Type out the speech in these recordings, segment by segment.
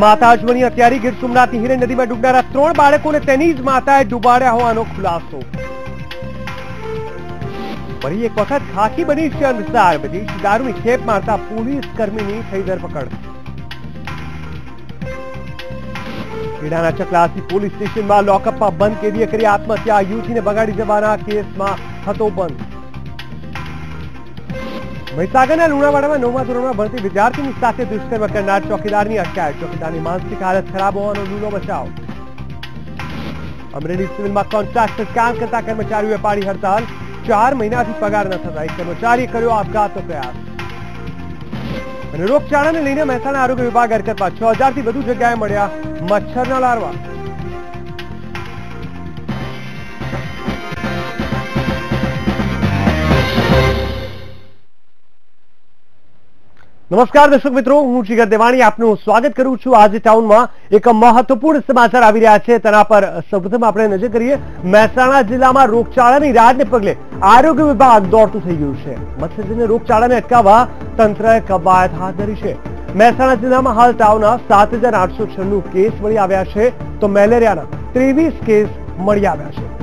માતા જ બની હત્યારી। ગીર સોમનાથની હિરણ નદીમાં ડૂબનારા 3 બાળકોને તેની જ માતાએ ડૂબાડ્યા હોવાનો ખુલાસો। ફરી એક વખત ખાકી બની છે અંધસાર। વિદેશી દારૂની ખેપ મારતા પોલીસ કર્મીની થઈ ધરપકડ। ખેડાના ચકલાસી પોલીસ સ્ટેશનમાં લોકઅપમાં બંધ કેદીએ કરી આત્મહત્યા। યુવતીને બગાડી જવાના કેસમાં હતો બંધ। મહીસાગરના લુણાવાડામાં 9મા ધોરણમાં ભણતી વિદ્યાર્થીની સાથે દુષ્કર્મ કરનાર ચોકીદારની અટકાયત। ચોકીદારની માનસિક હાલત ખરાબ હોવાનો લૂલો બચાવ। અમરેલી સિવિલમાં કોન્ટ્રાક્ટર કામ કરતા કર્મચારીઓએ પાડી હડતાલ। 4 મહિનાથી પગાર ન થતા એક કર્મચારીએ કર્યો આપઘાતનો પ્રયાસ। અને રોગચાળાને લઈને મહેસાણા આરોગ્ય વિભાગ હરકતમાં। 6000 થી વધુ જગ્યાએ મળ્યા મચ્છરના લાર્વા। નમસ્કાર દર્શક મિત્રો, હું જીગર દેવાણી આપનું સ્વાગત કરું છું। આજે ટાઉનમાં એક મહત્વપૂર્ણ સમાચાર આવી રહ્યા છે, તેના પર સૌપ્રથમ આપણે નજર કરીએ। મહેસાણા જિલ્લામાં રોગચાળાની રાહતને પગલે આરોગ્ય વિભાગ દોડતું થઈ ગયું છે। મચ્છરજન્ય રોગચાળાને અટકાવવા તંત્રએ કવાયત હાથ ધરી છે। મહેસાણા જિલ્લામાં હાલ તાવના 7896 કેસ મળી આવ્યા છે, તો મેલેરિયાના 23 કેસ મળી આવ્યા છે।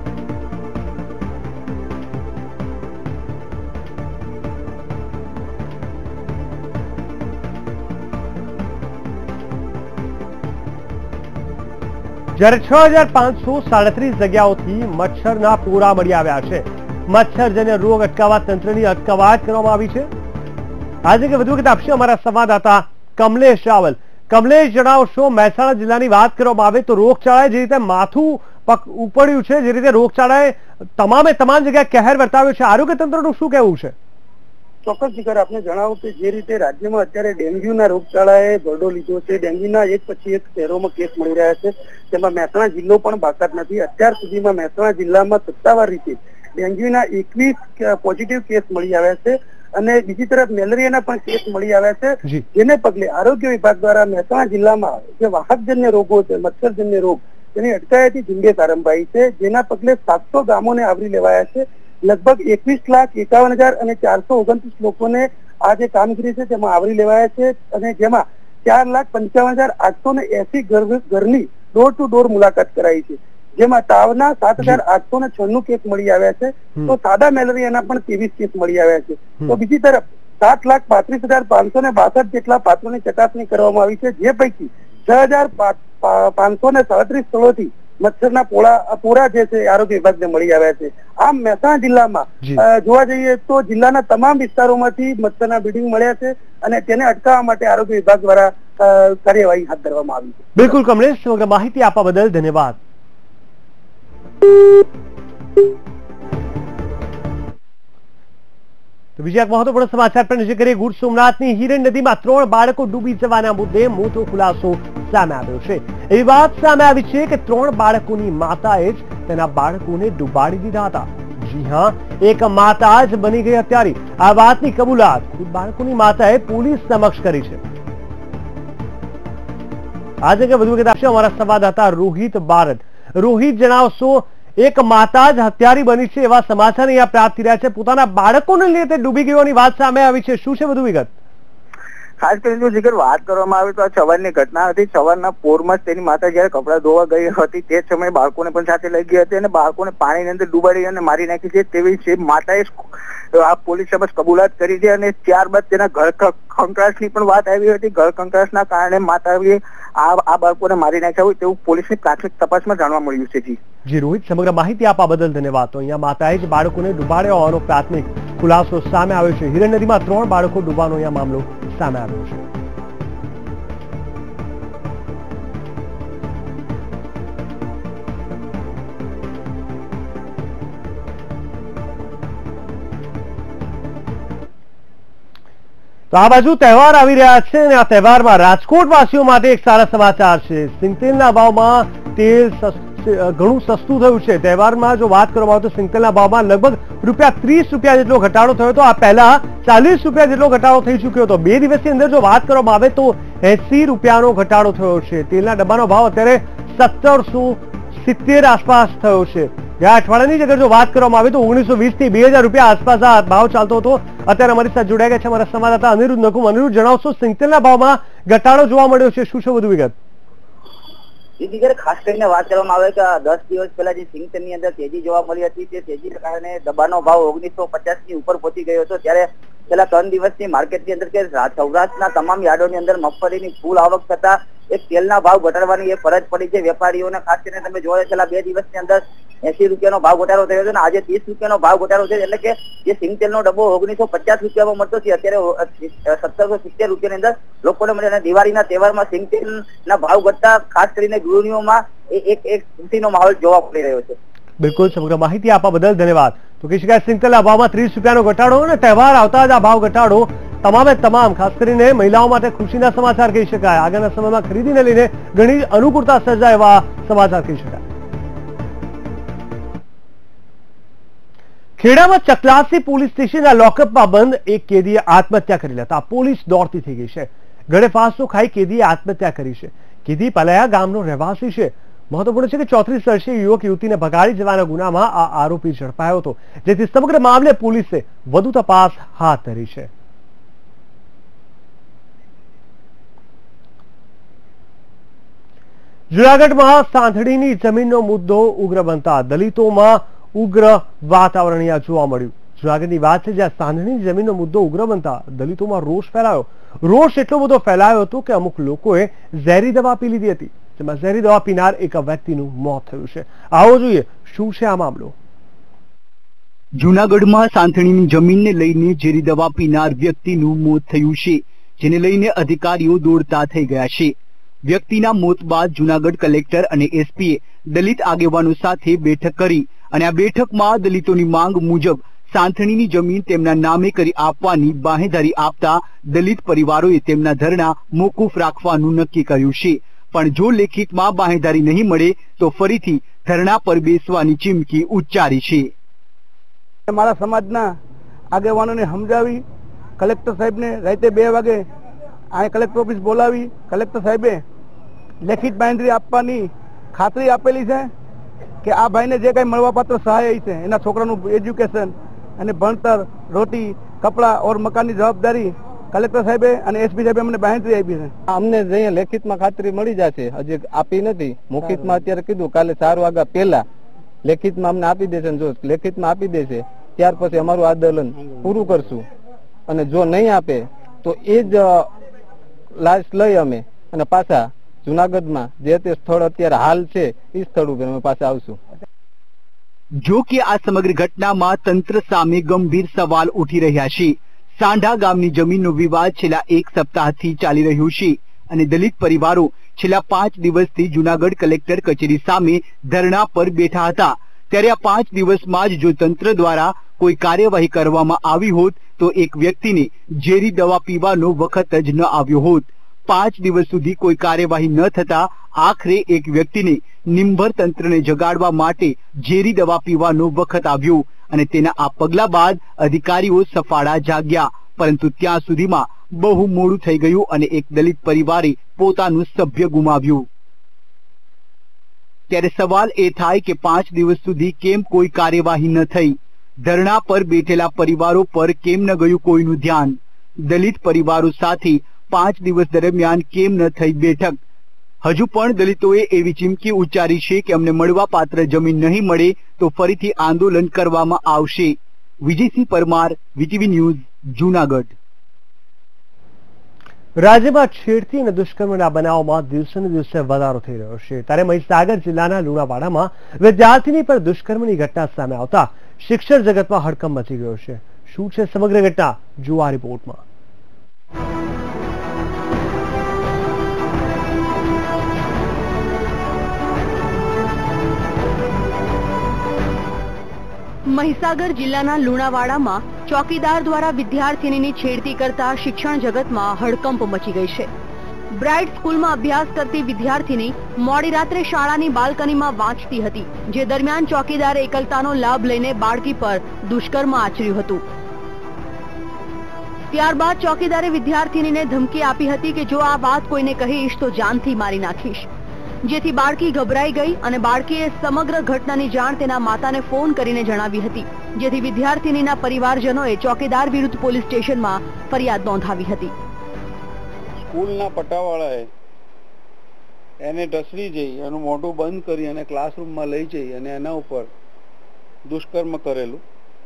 જ્યારે 6537 જગ્યાઓથી મચ્છરના પૂરા મળી આવ્યા છે। મચ્છરજન્ય રોગ અટકાવવા તંત્રની કવાયત કરવામાં આવી છે। આજે કે વધુ વિગત આપશે અમારા સંવાદદાતા કમલેશ રાવલ। કમલેશ, જણાવશો, મહેસાણા જિલ્લાની વાત કરવામાં આવે તો રોગચાળાએ જે રીતે માથું ઉપડ્યું છે, જે રીતે રોગચાળાએ તમામ જગ્યાએ કહેર વર્તાવ્યો છે, આરોગ્ય તંત્રનું શું કહેવું છે? ચોક્કસ જીગર, આપને જણાવું કે જે રીતે રાજ્યમાં અત્યારે ડેન્ગ્યુના રોગચાળાએ ભરડો લીધો છે, ડેન્ગ્યુના એક પછી એક શહેરોમાં કેસ મળી રહ્યા છે, તેમાં મહેસાણા જિલ્લો પણ બાકાત નથી। અત્યાર સુધીમાં મહેસાણા જિલ્લામાં સત્તાવાર રીતે ડેન્ગ્યુના 21 પોઝિટિવ કેસ મળી આવ્યા છે અને બીજી તરફ મેલેરિયાના પણ કેસ મળી આવ્યા છે, જેને પગલે આરોગ્ય વિભાગ દ્વારા મહેસાણા જિલ્લામાં જે વાહકજન્ય રોગો છે, મચ્છરજન્ય રોગ, તેની અટકાયતી ઝુંબેશ આરંભાઈ છે, જેના પગલે 700 ગામોને આવરી લેવાયા છે। લગભગ 21,51,000 અને 429 લોકોને આ જે કામગીરી છે તેમાં આવરી લેવાયા છે અને જેમાં 4,55,880 ઘરની ડોર ટુ ડોર મુલાકાત કરાઈ છે, જેમાં તાવના 7,896 કેસ મળી આવ્યા છે, તો સાદા મેલેરિયાના પણ 23 કેસ મળી આવ્યા છે। તો બીજી તરફ 7,35,562 જેટલા પાત્રોની ચકાસણી કરવામાં આવી છે, જે પૈકી 6,537 સ્થળોથી મચ્છરના પોરા જે છે આરોગ્ય વિભાગને મળી આવ્યા છે। આમ મહેસાણા જિલ્લામાં જોવા જઈએ તો જિલ્લાના તમામ વિસ્તારોમાંથી મચ્છરના બ્રીડિંગ મળ્યા છે અને તેને અટકાવવા માટે આરોગ્ય વિભાગ દ્વારા કાર્યવાહી હાથ ધરવામાં આવી છે। બિલકુલ કમલેશ, સમગ્ર માહિતી આપવા બદલ ધન્યવાદ। તો બીજા એક મહત્વપૂર્ણ સમાચાર પર નજર કરીએ। ગીર સોમનાથની હિરણ નદીમાં 3 બાળકો ડૂબી જવાના મુદ્દે મોટો ખુલાસો સામે આવ્યો છે। એવી વાત સામે આવી છે કે 3 બાળકોની માતાએ જ તેના બાળકોને ડૂબાડી દીધા હતા। જી હા, એક માતા જ બની ગઈ હત્યારી। આ વાતની કબૂલાત ખુદ બાળકોની માતાએ પોલીસ સમક્ષ કરી છે। આજે કે વધુ વિગત આપશે અમારા સંવાદદાતા રોહિત બારડ। રોહિત, જણાવશો, એક માતા જ હત્યારી બની છે એવા સમાચાર અહીંયા પ્રાપ્ત થઈ રહ્યા છે। પોતાના બાળકોને લઈને તે ડૂબી ગયોની વાત સામે આવી છે, શું છે વધુ વિગત? ખાસ કરીને જો જીગર વાત કરવામાં આવે તો આ સવારની ઘટના હતી। સવારના પોરમાં જ તેની માતા જયારે કપડાં ધોવા ગઈ હતી તે જ સમયે બાળકોને પણ સાથે લઈ ગઈ હતી અને બાળકોને પાણીની અંદર ડૂબાડી અને મારી નાખી છે તેવી માતાએ આ પોલીસ સમક્ષ કબૂલાત કરી છે અને ત્યારબાદ તેના ઘર કંકરાશની પણ વાત આવી હતી। ઘર કંકરાશના કારણે માતાએ આ બાળકોને મારી નાખ્યા હોય તેવું પોલીસની પ્રાથમિક તપાસમાં જાણવા મળ્યું છે। જી રોહિત, સમગ્ર માહિતી આપવા બદલ ધન્યવાદ। તો અહીંયા માતાએ જ બાળકોને ડૂબાડ્યા હોવાનો પ્રાથમિક ખુલાસો સામે આવ્યો છે। હિરણ નદીમાં 3 બાળકો ડૂબવાનો અહીંયા મામલો સામે આવ્યો છે। તો આ બાજુ તહેવાર આવી રહ્યા છે અને આ તહેવારમાં રાજકોટ વાસીઓ માટે એક સારા સમાચાર છે। સિંગતેલના ભાવમાં તેલ ઘણું સસ્તું થયું છે। તહેવારમાં જો વાત કરવામાં આવે તો સિંગતેલના ભાવમાં લગભગ ₹30 જેટલો ઘટાડો થયો હતો। આ પહેલા ₹40 જેટલો ઘટાડો થઈ ચૂક્યો હતો। 2 દિવસની અંદર જો વાત કરવામાં આવે તો ₹80 ઘટાડો થયો છે। તેલના ડબ્બાનો ભાવ અત્યારે 1770 આસપાસ થયો છે। ગયા અઠવાડિયાની જ અગર જો વાત કરવામાં આવે તો 1920 થી 2000 રૂપિયા આસપાસ આ ભાવ ચાલતો હતો। અત્યારે અમારી સાથે જોડાયા ગયા છે અમારા સંવાદદાતા અનિરુદ્ધ નકુમ। અનિરુદ્ધ, જણાવશો સિંગતેલના ભાવમાં ઘટાડો જોવા મળ્યો છે, શું છે વધુ વિગત? ખાસ કરીને વાત કરવામાં આવે કે 10 દિવસ પહેલા જે સિંગતેલની અંદર તેજી જોવા મળી હતી તે તેજીના કારણે ડબ્બાનો ભાવ 1950 ની ઉપર પહોંચી ગયો હતો। ત્યારે છેલ્લા 3 દિવસની માર્કેટની અંદર કે સૌરાષ્ટ્રના તમામ યાર્ડોની અંદર મગફળીની ફૂલ આવક થતા એક તેલના ભાવ ઘટાડવાની એક ફરજ પડી છે વેપારીઓને। ખાસ કરીને તમે જોયો છેલ્લા 2 દિવસની અંદર 80 રૂપિયાનો ભાવ ઘટાડો થયો છે અને આજે 30 રૂપિયાનો ભાવ ઘટાડો છે। એટલે કે જે સિંગતેલનો ડબ્બો 1950 રૂપિયામાં મળતો છે અત્યારે 1770 રૂપિયાની અંદર લોકોને મળે। અને દિવાળીના તહેવારમાં સિંગતેલના ભાવ ઘટતા ખાસ કરીને ગૃહિણીઓમાં એક ખુશીનો માહોલ જોવા મળી રહ્યો છે। બિલકુલ, સમગ્ર માહિતી આપવા બદલ ધન્યવાદ। તો કહી શકાય સિંગતેલના ભાવમાં 30 રૂપિયાનો ઘટાડો અને તહેવાર આવતા જ આ ભાવ ઘટાડો તમામે તમામ ખાસ કરીને મહિલાઓ માટે ખુશીના સમાચાર કહી શકાય। આગળના સમયમાં ખરીદીને લઈને ઘણી અનુકૂળતા સર્જાય એવા સમાચાર કહી શકાય। ખેડામાં ચકલાસી પોલીસ સ્ટેશનના લોકઅપમાં બંધ એક કેદીએ આત્મહત્યા કરી લેતા પોલીસ દોડતી થઈ ગઈ છે। ગળે ફાંસો ખાઈ કેદીએ આત્મહત્યા કરી છે। કેદી પલાયા ગામનો રહેવાસી છે। મહત્વપૂર્ણ છે કે 34 વર્ષીય યુવક યુવતીને ભગાડી જવાના ગુનામાં આ આરોપી ઝડપાયો હતો, જેથી સમગ્ર મામલે પોલીસે વધુ તપાસ હાથ ધરી છે। જૂનાગઢમાં સાંથણીની જમીનનો મુદ્દો ઉગ્ર બનતા દલિતોમાં ઉગ્ર વાતાવરણ જોવા મળ્યું। જૂનાગઢની વાત છે, જ્યાં સાંથણીની જમીનનો મુદ્દો ઉગ્ર બનતા દલિતોમાં રોષ ફેલાયો। રોષ એટલો બધો ફેલાયો હતો કે અમુક લોકોએ ઝેરી દવા પી લીધી હતી, જેમાં ઝેરી દવા પીનાર એક વ્યક્તિનું મોત થયું છે। આવો જોઈએ શું છે આ મામલો। જૂનાગઢમાં સાંથણીની જમીનને લઈને ઝેરી દવા પીનાર વ્યક્તિનું મોત થયું છે, જેને લઈને અધિકારીઓ દોડતા થઈ ગયા છે। વ્યક્તિના મોત બાદ જૂનાગઢ કલેક્ટર અને એસપીએ દલિત આગેવાનો સાથે બેઠક કરી અને આ બેઠકમાં દલિતોની માંગ મુજબ સાંથણીની જમીન તેમના નામે કરી આપવાની બાહેંધરી આપતા દલિત પરિવારોએ તેમના ધરણા મોકૂફ રાખવાનું નક્કી કર્યું છે। પણ જો લેખિતમાં બાહેંધરી નહીં મળે તો ફરીથી ધરણા પર બેસવાની ચીમકી ઉચ્ચારી છે। મારા સમાજના આગેવાનોને સમજાવી કલેક્ટર સાહેબને રાતે 2 વાગે આ કલેક્ટર ઓફિસ બોલાવી કલેક્ટર સાહેબે લેખિત બાહેંધરી આપવાની ખાતરી આપેલી છે કે આ ભાઈને જે કઈ મળવાપાત્ર સહાય છે એના છોકરાનું એજ્યુકેશન અને ભણતર, રોટી, કપડા ઓર મકાનની જવાબદારી કલેક્ટર સાહેબે અને એસપી સાહેબે અમને બાહેંધરી આપી છે। અમને અહીંયા લેખિતમાં ખાતરી મળી જશે, હજી આપી નથી। મૌખિકમાં અત્યારે કીધું કાલે 4 વાગ્યા પહેલા લેખિતમાં અમને આપી દેશે। જો લેખિતમાં આપી દેશે ત્યાર પછી અમારું આંદોલન પૂરું કરશું અને જો નહીં આપે તો એ જ લાશ લઈ અમે અને પાછા જૂનાગઢમાં જે તે સ્થળ અત્યારે હાલ છે એ સ્થળ ઉપર અમે પાછા આવશું। જો કે આ સમગ્ર ઘટનામાં તંત્ર સામે ગંભીર સવાલ ઉઠી રહ્યા છે। સાંઢા ગામની જમીનનો વિવાદ છેલ્લા 1 સપ્તાહથી ચાલી રહ્યો છે અને દલિત પરિવારો છેલ્લા 5 દિવસથી જૂનાગઢ કલેક્ટર કચેરી સામે ધરણા પર બેઠા હતા। ત્યારે આ 5 દિવસમાં જ જો તંત્ર દ્વારા કોઈ કાર્યવાહી કરવામાં આવી હોત તો એક વ્યક્તિને ઝેરી દવા પીવાનો વખત જ ન આવ્યો હોત। 5 દિવસ સુધી કોઈ કાર્યવાહી ન થતા આખરે એક વ્યક્તિને નિંભર તંત્રને જગાડવા માટે ઝેરી દવા પીવાનો વખત આવ્યો અને તેના આ પગલા બાદ અધિકારીઓ સફાળા જાગ્યા, પરંતુ ત્યાં સુધીમાં બહુ મોડું થઈ ગયું અને એક દલિત પરિવારે પોતાનું સભ્ય ગુમાવ્યું। ત્યારે સવાલ એ થાય કે 5 દિવસ સુધી કેમ કોઈ કાર્યવાહી ન થઈ? ધરણા પર બેઠેલા પરિવારો પર કેમ ન ગયું કોઈનું ધ્યાન? દલિત પરિવારો સાથે 5 દિવસ દરમિયાન કેમ ન થઈ બેઠક? હજુ પણ દલિતોએ એવી ચીમકી ઉચ્ચારી છે કે અમને મળવા પાત્ર જમીન નહીં મળે તો ફરીથી આંદોલન કરવામાં આવશે। Vijaysinh Parmar, VTV news, Junagadh. રાજ્યમાં છેડતી અને દુષ્કર્મના બનાવોમાં દિવસે ને દિવસે વધારો થઈ રહ્યો છે। ત્યારે મહીસાગર જિલ્લાના લુણાવાડામાં વિદ્યાર્થીની પર દુષ્કર્મની ઘટના સામે આવતા શિક્ષણ જગતમાં હડકંપ મચી ગયો છે। શું છે સમગ્ર ઘટના, જુઓ આ રિપોર્ટમાં। મહીસાગર જિલ્લાના લુણાવાડામાં ચોકીદાર દ્વારા વિદ્યાર્થીનીની છેડતી કરતા શિક્ષણ જગતમાં હડકંપ મચી ગઈ છે। બ્રાઇટ સ્કૂલમાં અભ્યાસ કરતી વિદ્યાર્થીની મોડી રાત્રે શાળાની બાલ્કનીમાં વાંચતી હતી, જે દરમિયાન ચોકીદારે એકલતાનો લાભ લઈને બાળકી પર દુષ્કર્મ આચર્યું હતું। ત્યારબાદ ચોકીદારે વિદ્યાર્થીનીને ધમકી આપી હતી કે જો આ વાત કોઈને કહીશ તો જાનથી મારી નાખીશ। જેથી બાળકી ગભરાઈ ગઈ અને બાળકીએ સમગ્ર ઘટનાની જાણ તેના માતાને ફોન કરીને જણાવી હતી, જેથી વિદ્યાર્થીનીના પરિવારજનોએ ચોકીદાર વિરુદ્ધ પોલીસ સ્ટેશનમાં ફરિયાદ નોંધાવી હતી. સ્કૂલના પટાવાળાએ એને ઢસડી જઈ એનું મોઢું બંધ કરી અને ક્લાસરૂમમાં લઈ જઈ અને એના ઉપર દુષ્કર્મ કરેલું.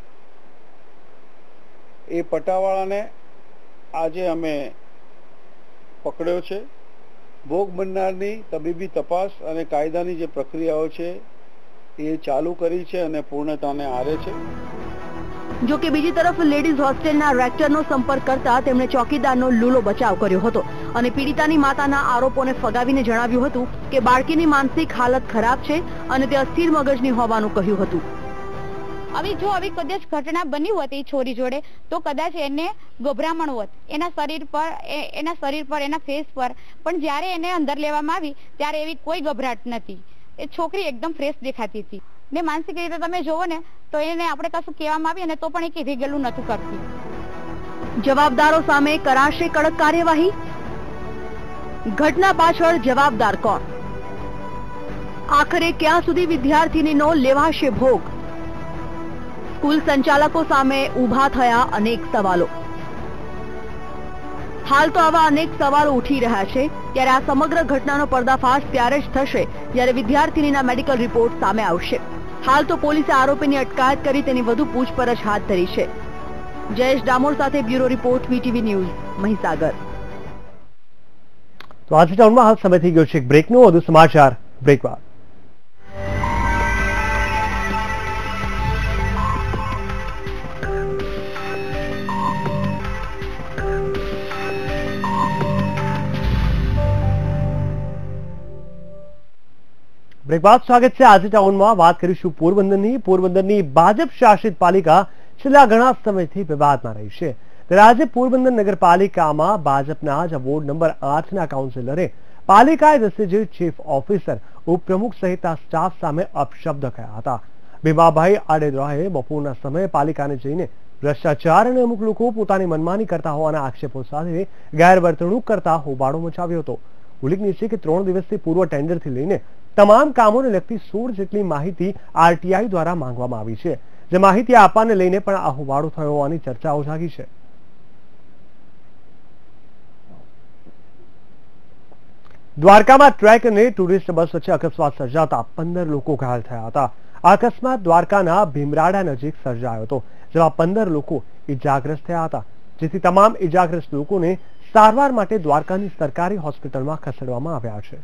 એ પટાવાળાને આજે અમે પકડ્યો છે. ભોગ બનનારની તબીબી તપાસ અને કાયદાની જે પ્રક્રિયાઓ છે એ ચાલુ કરી છે અને પૂર્ણતાને આરે છે. જો કે બીજી તરફ લેડીઝ હોસ્ટેલના રેક્ટરનો સંપર્ક કરતા તેમણે ચોકીદારનો લૂલો બચાવ કર્યો હતો અને પીડિતાની માતાના આરોપોને ફગાવીને જણાવ્યું હતું કે બાળકીની માનસિક હાલત ખરાબ છે અને તે અસ્થિર મગજની હોવાનું કહ્યું હતું. આવી કદાચ ઘટના બની હોત એ છોરી જોડે તો કદાચ એને ગભરામણ હોત એના શરીર પર એના ફેસ પર, પણ જ્યારે એને અંદર લેવામાં આવી ત્યારે એવી કોઈ ગભરાટ નથી. એ છોકરી એકદમ ફ્રેશ દેખાતી હતી ને માનસિક રીતે તમે જોવો ને તો એને આપણે કશું કહેવામાં આવી ને તો પણ એ કીધી ગયેલું નતું કરતી. જવાબદારો સામે કરાશે કડક કાર્યવાહી? ઘટના પાછળ જવાબદાર કોણ? આખરે ક્યાં સુધી વિદ્યાર્થીનીનો લેવાશે ભોગ? સ્કૂલ સંચાલકો સામે ઊભા થયા અનેક સવાલો. હાલ તો આવા અનેક સવાલો ઉઠી રહ્યા છે, ત્યારે આ સમગ્ર ઘટનાનો પર્દાફાશ ત્યારે જ થશે જ્યારે વિદ્યાર્થીનીના મેડિકલ રિપોર્ટ સામે આવશે. હાલ તો પોલીસે આરોપીની અટકાયત કરી તેની વધુ પૂછપરછ હાથ ધરી છે. જયેશ ડામોર સાથે bureau report VTV news, Mahisagar. તો આજે ટાઉનમાં હાલ સમય થઈ ગયો છે એક બ્રેકનો. વધુ સમાચાર બ્રેક બાદ. બ્રેક બાદ સ્વાગત છે. આજે ટાઉનમાં વાત કરીશું પોરબંદરની ભાજપ શાસિત પાલિકા છેલ્લા ઘણા સમયથી વિવાદમાં રહી છે. ત્યારે આજે પોરબંદર નગરપાલિકામાં ભાજપના જ વોર્ડ નંબર 8ના કાઉન્સિલરે પાલિકાએ રેસિડેન્ટ ચીફ ઓફિસર, ઉપપ્રમુખ સહિતના સ્ટાફ સામે અપશબ્દ કહ્યા હતા. ભીમાભાઈ આડેદરાએ બપોરના સમયે પાલિકાને જઈને ભ્રષ્ટાચાર અને અમુક લોકો પોતાની મનમાની કરતા હોવાના આક્ષેપો સાથે ગેરવર્તણૂક કરતા હોબાળો મચાવ્યો હતો. ઉલ્લેખનીય છે કે 3 દિવસથી પૂર્વ ટેન્ડરથી લઈને તમામ કામોને લગતી 16 જેટલી માહિતી આરટીઆઈ દ્વારા માંગવામાં આવી છે, જે માહિતી આપવાને લઈને પણ આ હોબાળો થયો હોવાની ચર્ચાઓ જાગી છે. દ્વારકામાં ટ્રેક અને ટુરિસ્ટ બસ વચ્ચે અકસ્માત સર્જાતા 15 લોકો ઘાયલ થયા હતા. આ અકસ્માત દ્વારકાના ભીમરાડા નજીક સર્જાયો હતો, જેમાં 15 લોકો ઇજાગ્રસ્ત થયા હતા, જેથી તમામ ઇજાગ્રસ્ત લોકોને સારવાર માટે દ્વારકાની સરકારી હોસ્પિટલમાં ખસેડવામાં આવ્યા છે.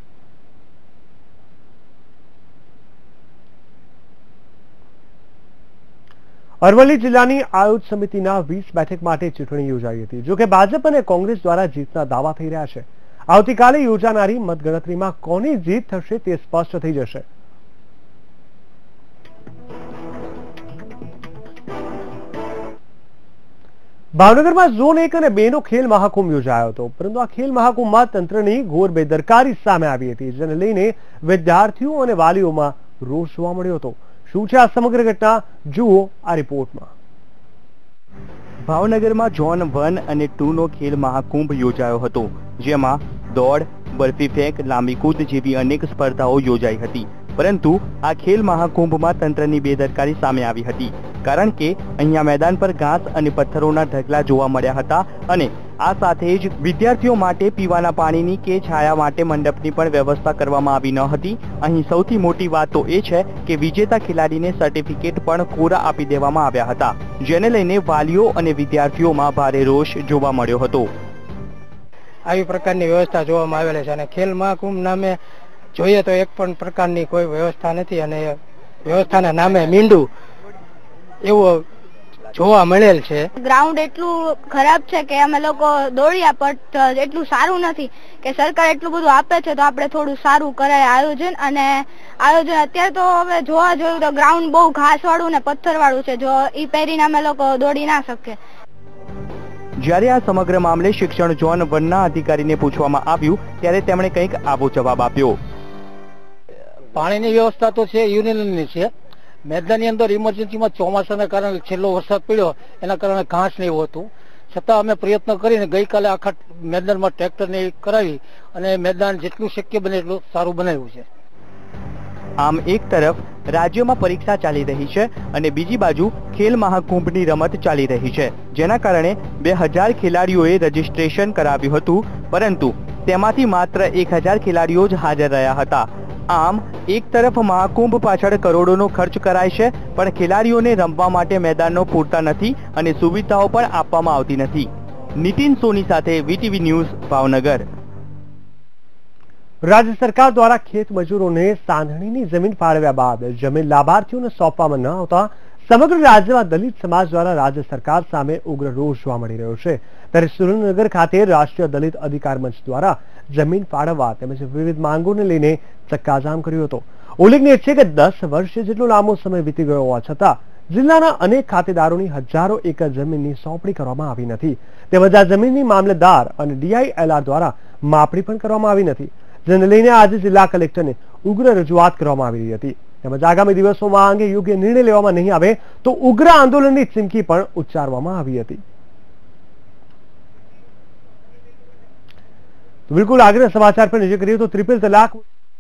અરવલ્લી જિલ્લાની આયોજ સમિતિના 20 બેઠક માટે ચૂંટણી યોજાઈ હતી. જોકે ભાજપ અને કોંગ્રેસ દ્વારા જીતના દાવા થઈ રહ્યા છે. આવતીકાલે યોજાનારી મતગણતરીમાં કોની જીત થશે તે સ્પષ્ટ થઈ જશે. ભાવનગરમાં ઝોન 1 અને 2 નો ખેલ મહાકુંભ યોજાયો હતો, પરંતુ આ ખેલ મહાકુંભમાં તંત્રની ઘોર બેદરકારી સામે આવી હતી, જેને લઈને વિદ્યાર્થીઓ અને વાલીઓમાં રોષ જોવા મળ્યો હતો. શું છે આ સમગ્ર ઘટના, જુઓ આ રિપોર્ટમાં. ભાવનગરમાં ઝોન 1 અને 2 નો ખેલ મહાકુંભ યોજાયો હતો, જેમાં દોડ, બરફી ફેંક, લાંબી કૂદ જેવી અનેક સ્પર્ધાઓ યોજાઈ હતી. પરંતુ આ ખેલ મહાકુંભમાં તંત્રની બેદરકારી સામે આવી હતી, કારણ કે અહીંયા મેદાન પર ઘાસ અને પથ્થરોના ઢગલા જોવા મળ્યા હતા અને આ સાથે જ વિદ્યાર્થીઓ માટે પીવાના પાણીની કે છાયા માટે મંડપની પણ વ્યવસ્થા કરવામાં આવી ન હતી. અહીં સૌથી મોટી વાત તો એ છે કે વિજેતા ખેલાડીને સર્ટિફિકેટ પણ કોરા આપી દેવામાં આવ્યા હતા, જેને લઈને વાલીઓ અને વિદ્યાર્થીઓમાં ભારે રોષ જોવા મળ્યો હતો. આવી પ્રકારની વ્યવસ્થા જોવામાં આવેલી છે અને ખેલ મહાકુંભ નામે જોઈએ તો એક પણ પ્રકારની કોઈ વ્યવસ્થા નથી અને વ્યવસ્થાના નામે મીંડું એવું જોવા મળેલ છે. ગ્રાઉન્ડ એટલું ખરાબ છે કે અમે લોકો દોડ્યા પણ એટલું સારું નથી કે સરકાર એટલું બધું આપે છે તો આપણે થોડું સારું કરાય આયોજન. અને આયોજન અત્યારે તો હવે જોવા જોયું તો ગ્રાઉન્ડ બહુ ઘાસ વાળું ને પથ્થર વાળું છે, જો ઈ પહેરીને અમે લોકો દોડી ના શકીએ. જ્યારે આ સમગ્ર મામલે શિક્ષણ ઝોન 1ના અધિકારીને પૂછવામાં આવ્યું ત્યારે તેમણે કંઈક આવો જવાબ આપ્યો. પાણીની વ્યવસ્થા તો છે યુનિયનની છે. મેદાનની અંદર ઇમરજન્સીમાં ચોમાસાના કારણે છેલ્લો વરસાદ પડ્યો એના કારણે ઘાસ ને એવું હતું, છતાં અમે પ્રયત્ન કરીને ગઈકાલે આખા મેદાનમાં ટ્રેક્ટરને કરાવી અને મેદાન જેટલું શક્ય બને એટલું સારું બનાવ્યું છે. આમ એક તરફ રાજ્યમાં પરીક્ષા ચાલી રહી છે અને બીજી બાજુ ખેલ મહાકુંભની રમત ચાલી રહી છે, જેના કારણે 2000 ખેલાડીઓએ રજીસ્ટ્રેશન કરાવ્યું હતું, પરંતુ તેમાંથી માત્ર 1000 ખેલાડીઓ જ હાજર રહ્યા હતા. આમ એક તરફ મહાકુંભ પાછળ કરોડોનો ખર્ચ કરાય છે, પણ ખેલાડીઓને રમવા માટે મેદાનો પૂરતા નથી અને સુવિધાઓ પણ આપવામાં આવતી નથી. નીતિન સોની સાથે વીટીવી ન્યૂઝ, ભાવનગર. રાજ્ય સરકાર દ્વારા ખેત મજૂરોને સાંધણીની જમીન ફાળવ્યા બાદ જમીન લાભાર્થીઓને સોંપવામાં ન આવતા સમગ્ર રાજ્યમાં દલિત સમાજ દ્વારા રાજ્ય સરકાર સામે ઉગ્ર રોષ જોવા મળી રહ્યો છે. ત્યારે સુરેન્દ્રનગર ખાતે રાષ્ટ્રીય દલિત અધિકાર મંચ દ્વારા જમીન ફાળવવા તેમજ વિવિધ માંગોને લઈને ચક્કાજામ કર્યો હતો. ઉલ્લેખનીય છે કે 10 વર્ષ જેટલો લાંબો સમય વીતી ગયો હોવા છતાં જિલ્લાના અનેક ખાતેદારોની હજારો એકર જમીનની સોંપણી કરવામાં આવી નથી, તેમજ આ જમીનની મામલતદાર અને DILR દ્વારા માપણી પણ કરવામાં આવી નથી, જેને લઈને આજે જિલ્લા કલેક્ટરને ઉગ્ર રજૂઆત કરવામાં આવી રહી હતી. તેમજ આગામી દિવસોમાં આ અંગે યોગ્ય નિર્ણય લેવામાં નહીં આવે તો ઉગ્ર આંદોલનની ચીમકી પણ ઉચ્ચારવામાં આવી હતી. બિલકુલ આગળના સમાચાર પર નજર કરીએ તો ટ્રિપલ તલાક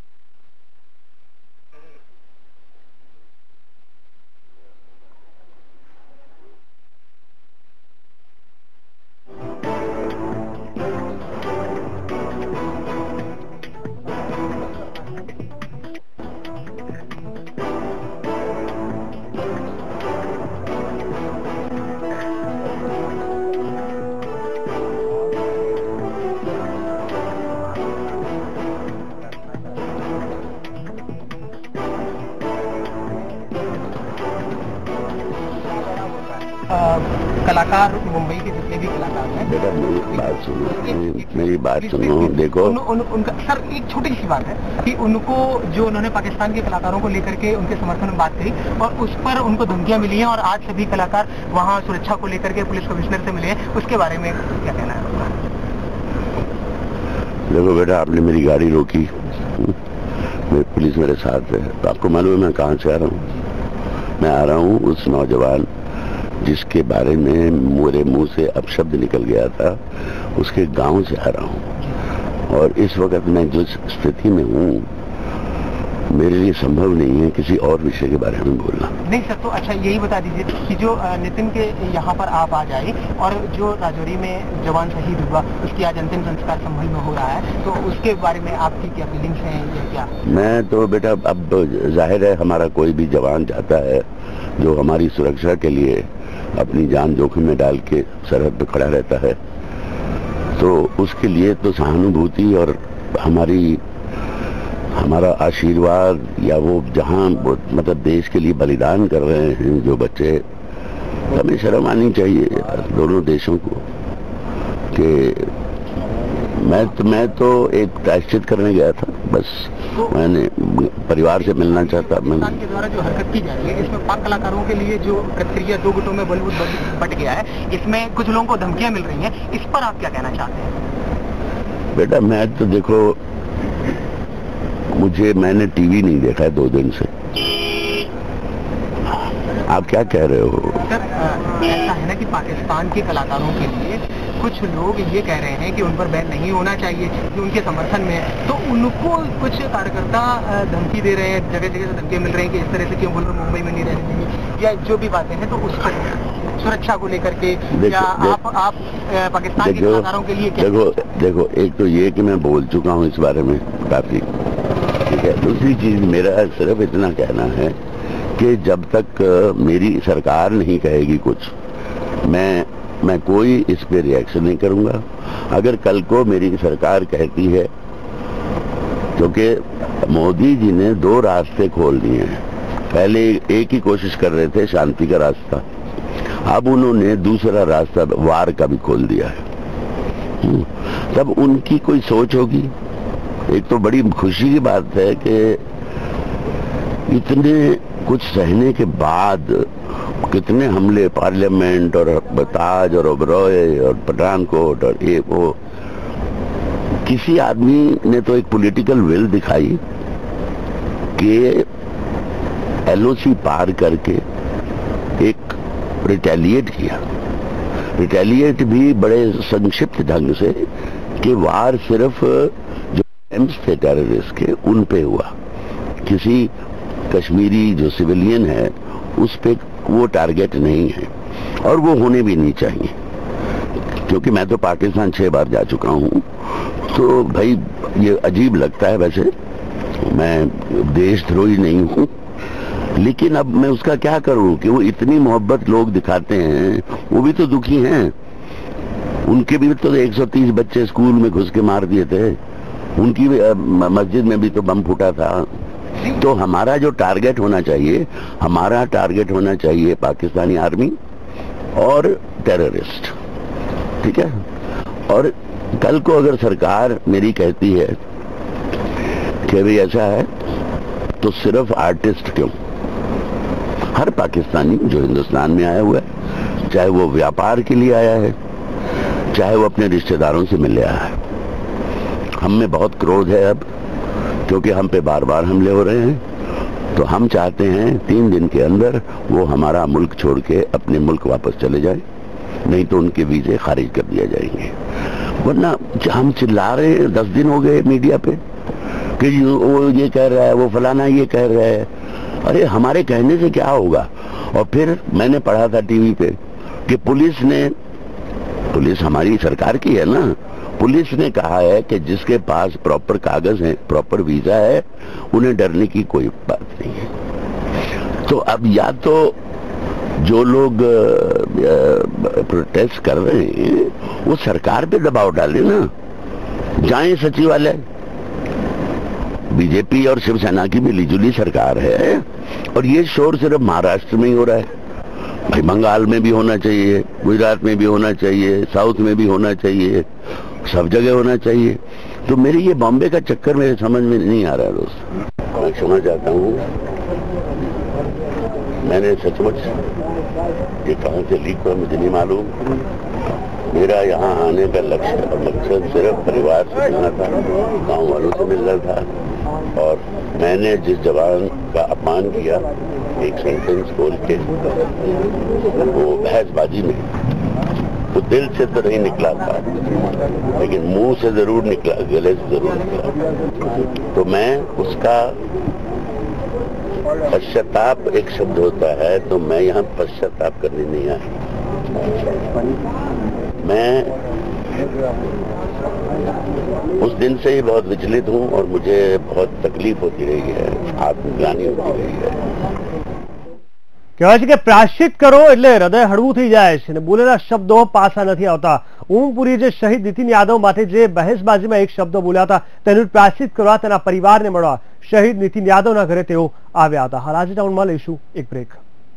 कलाकार मुंबई के जितने भी कलाकार हैं, बेटा मेरी बात सुनो देखो उनका सर एक छोटी सी बात है कि उनको जो उन्होंने पाकिस्तान के कलाकारों को लेकर के उनके समर्थन में बात करी और उस पर उनको धमकियां मिली हैं और आज सभी कलाकार वहां सुरक्षा को लेकर के पुलिस कमिश्नर से मिले हैं, उसके बारे में क्या कहना है? देखो बेटा, आपने मेरी गाड़ी रोकी, पुलिस मेरे साथ है, तो आपको मालूम है मैं कहाँ से आ रहा हूँ? मैं आ रहा हूँ उस नौजवान जिसके बारे में मेरे मुंह से अपशब्द निकल गया था, उसके गांव से आ रहा हूं। और इस वक्त मैं जिस स्थिति में हूं, मेरे लिए संभव नहीं है किसी और विषय के बारे में बोलना। नहीं सर, तो अच्छा यही बता दीजिए कि जो नितिन के यहाँ पर आप आ जाए और जो राजौरी में जवान शहीद हुआ उसकी आज अंतिम संस्कार संभल में हो रहा है, तो उसके बारे में आपकी क्या फीलिंग्स हैं या क्या? मैं तो बेटा, अब जाहिर है हमारा कोई भी जवान चाहता है जो हमारी सुरक्षा के लिए अपनी जान जोखिम में डाल के सरहद पर खड़ा रहता है, तो उसके लिए तो सहानुभूति और हमारा आशीर्वाद, या वो जहां मतलब देश के लिए बलिदान कर रहे हैं जो बच्चे, हमें शर्म आनी चाहिए यार दोनों देशों को कि मैं तो एक प्रायश्चित करने गया था, बस मैंने परिवार से मिलना चाहता। पाकिस्तान के द्वारा जो हरकत की जा रही है, इसमें पाक कलाकारों के लिए जो प्रक्रिया 2 गुटों में बॉलीवुड बट गया है, इसमें कुछ लोगों को धमकियां मिल रही हैं, इस पर आप क्या कहना चाहते हैं? बेटा मैं तो देखो, मैंने टीवी नहीं देखा है 2 दिन से। आप क्या कह रहे हो? सर ऐसा है ना कि पाकिस्तान के कलाकारों के लिए कुछ लोग ये कह रहे हैं कि उन पर बैन नहीं होना चाहिए, जो उनके समर्थन में है, तो उनको कुछ कार्यकर्ता धमकी दे रहे हैं, जगह जगह से धमकियां मिल रही हैं कि इस तरह से क्यों बोल रहे मुंबई में नहीं रहने देंगे या जो भी बातें हैं, तो उस पर सुरक्षा को लेकर के क्या आप पाकिस्तान के कलाकारों के लिए क्या? देखो एक तो ये कि मैं बोल चुका हूँ इस बारे में काफी, ठीक है। दूसरी चीज मेरा सिर्फ इतना कहना है कि जब तक मेरी सरकार नहीं कहेगी कुछ, मैं कोई इस पे रिएक्शन नहीं करूंगा। अगर कल को मेरी सरकार कहती है, क्योंकि मोदी जी ने 2 रास्ते खोल दिए हैं, पहले एक ही कोशिश कर रहे थे शांति का रास्ता, अब उन्होंने दूसरा रास्ता वार का भी खोल दिया है। तब उनकी कोई सोच होगी। एक तो बड़ी खुशी की बात है कि इतने कुछ सहने के बाद कितने हमले पार्लियामेंट और ताज और ओबरॉय और पठानकोट और ये वो, किसी आदमी ने तो एक पॉलिटिकल विल दिखाई कि LOC पार करके एक रिटेलिएट किया। रिटेलिएट भी बड़े संक्षिप्त ढंग से कि वार सिर्फ जो एम्स थे टेररिस्ट के उन पे हुआ, किसी कश्मीरी जो सिविलियन है उस पे वो टारगेट नहीं है और वो होने भी नहीं चाहिए। क्योंकि मैं तो पाकिस्तान 6 बार जा चुका हूं, तो भाई ये अजीब लगता है। वैसे मैं देशद्रोही नहीं हूं, लेकिन अब मैं उसका क्या करूं कि वो इतनी मोहब्बत लोग दिखाते हैं, वो भी तो दुखी हैं। उनके भी तो 130 बच्चे स्कूल में घुस के मार दिए थे, उनकी मस्जिद में भी तो बम फूटा था। तो हमारा जो टारगेट होना चाहिए, हमारा टारगेट होना चाहिए पाकिस्तानी आर्मी और टेररिस्ट, ठीक है। और कल को अगर सरकार मेरी कहती है कि भाई ऐसा है, तो सिर्फ आर्टिस्ट क्यों, हर पाकिस्तानी जो हिंदुस्तान में आया हुआ है, चाहे वो व्यापार के लिए आया है, चाहे वो अपने रिश्तेदारों से मिलने आया है, हम में बहुत क्रोध है अब, क्योंकि हम पे बार बार हमले हो रहे हैं। तो हम चाहते हैं 3 दिन के अंदर वो हमारा मुल्क छोड़ के अपने मुल्क वापस चले जाए, नहीं तो उनके वीजे खारिज कर दिया जाएंगे। वरना हम चिल्ला रहे हैं, 10 दिन हो गए मीडिया पे कि वो ये कह रहा है, वो फलाना ये कह रहा है। अरे हमारे कहने से क्या होगा। और फिर मैंने पढ़ा था टीवी पे कि पुलिस हमारी सरकार की है ना, पुलिस ने कहा है कि जिसके पास प्रॉपर कागज है, प्रॉपर वीजा है, उन्हें डरने की कोई बात नहीं है। तो अब या तो जो लोग प्रोटेस्ट कर रहे हैं वो सरकार पे दबाव डाले ना, जाएं सचिवालय। बीजेपी और शिवसेना की मिलीजुली सरकार है और ये शोर सिर्फ महाराष्ट्र में ही हो रहा है। भाई बंगाल में भी होना चाहिए, गुजरात में भी होना चाहिए, साउथ में भी होना चाहिए, सब जगह होना चाहिए। तो मेरी ये बॉम्बे का चक्कर मेरे समझ में नहीं आ रहा है दोस्त। मैं क्षमा चाहता हूँ, मैंने सचमुच ये कहाँ से लीक हुआ मुझे नहीं मालूम। मेरा यहाँ आने का लक्ष्य और मकसद सिर्फ परिवार से मिलना था, गांव वालों से मिलना था। और मैंने जिस जवान का अपमान किया एक सेंटेंस बोल के, वो बहसबाजी में, तो दिल से तो नहीं निकला था, लेकिन मुंह से जरूर निकला, गले से जरूर निकला। तो मैं उसका पश्चाताप एक शब्द होता है, तो मैं यहाँ पश्चाताप करने नहीं आया। मैं उस दिन से ही बहुत विचलित हूँ और मुझे बहुत तकलीफ होती रही है, आत्मग्लानि होती रही है। કહેવાય છે કે પ્રાયશ્ચિત કરો એટલે હૃદય હળવું થઈ જાય છે અને બોલેલા શબ્દો પાછા નથી આવતા। ઊંઘપુરી જે શહીદ નીતિન યાદવ માટે જે બહેસબાજીમાં એક શબ્દ બોલ્યા હતા તેનું પ્રાયશ્ચિત કરવા તેના પરિવારને મળવા શહીદ નીતિન યાદવના ઘરે તેઓ આવ્યા હતા। હાલ આજે ટાઉનમાં લઈશું એક બ્રેક।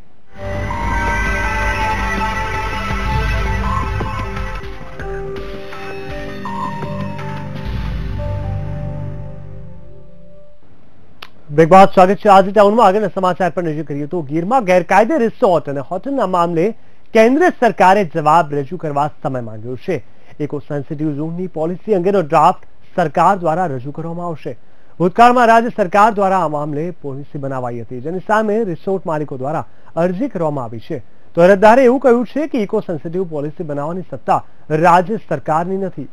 ब्रेक बाद स्वागत है। आज टाउन में आगे समाचार पर नजर करिए तो गीर में गैरकायदे रिसोर्ट और होटल मामले केंद्र सरकारे जवाब रजू करवा समय मांग्यो है। इको सेंसिटिव झोन की पॉलिसी अंगेनो ड्राफ्ट सरकार द्वारा रजू करवामां आवशे। भूतकाळमां राज्य सरकार द्वारा आ मामले पॉलिसी बनावाई हती, जेनी सामे रिसोर्ट मालिको द्वारा अरजी करवामां आवी छे। तो અરજદારે એવું કહ્યું છે કે ઇકો સેન્સિટિવ પોલિસી બનાવવાની સત્તા રાજ્ય સરકારની નથી।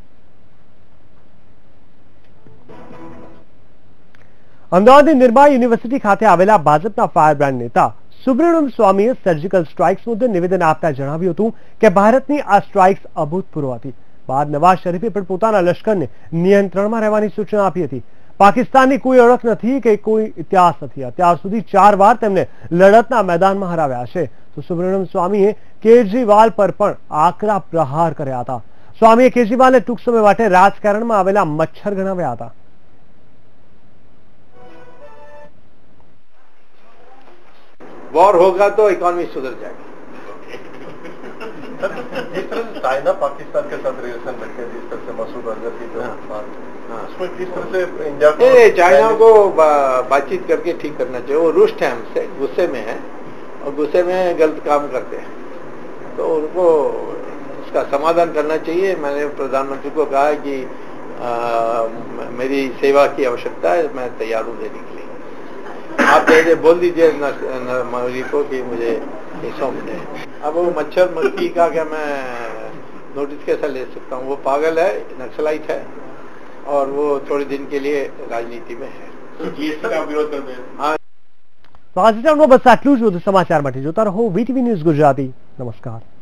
અમદાવાદની નિર્મા યુનિવર્સિટી ખાતે આવેલા ભાજપના ફાયર બ્રાન્ડ નેતા સુબ્રમણ્યમ સ્વામીએ સર્જિકલ સ્ટ્રાઇક્સ મુદ્દે નિવેદન આપતા જણાવ્યું હતું કે ભારતની આ સ્ટ્રાઇક્સ અભૂતપૂર્વ હતી। બાદ નવાઝ શરીફે પણ પોતાના લશ્કરને નિયંત્રણમાં રહેવાની સૂચના આપી હતી। પાકિસ્તાનની કોઈ ઓળખ નથી કે કોઈ ઇતિહાસ નથી। અત્યાર સુધી 4 વાર તેમને લડતના મેદાનમાં હરાવ્યા છે। તો સુબ્રમણ્યમ સ્વામીએ કેજરીવાલ પર પણ આકરા પ્રહાર કર્યા હતા। સ્વામીએ કેજરીવાલને ટૂંક સમય માટે રાજકારણમાં આવેલા મચ્છર ગણાવ્યા હતા। वॉर होगा तो इकोनॉमी सुधर जाएगी। जिस तरह से चाइना पाकिस्तान के साथ रिलेशन रखे, जिस तरह से मसूद अजहर की जो उसमें किस तरह से इंडिया को चाइना को बातचीत करके ठीक करना चाहिए। वो रुष्ट है हमसे, गुस्से में है और गुस्से में गलत काम करते हैं, तो उनको उसका समाधान करना चाहिए। मैंने प्रधानमंत्री को कहा कि मेरी सेवा की आवश्यकता है, मैं तैयार हूँ देने के लिए। आप जैसे बोल दीजिए मोदी को कि मुझे ये सौंप दें। अब वो मच्छर मक्खी का क्या मैं नोटिस कैसा ले सकता हूँ? वो पागल है, नक्सलाइट है और वो थोड़े दिन के लिए राजनीति में है. जीएसटी का विरोध करते हैं. हाँ. તો આજે બસ આટલું જ. વધુ સમાચાર માટે જોતા રહો વીટીવી ન્યૂઝ ગુજરાતી. નમસ્કાર.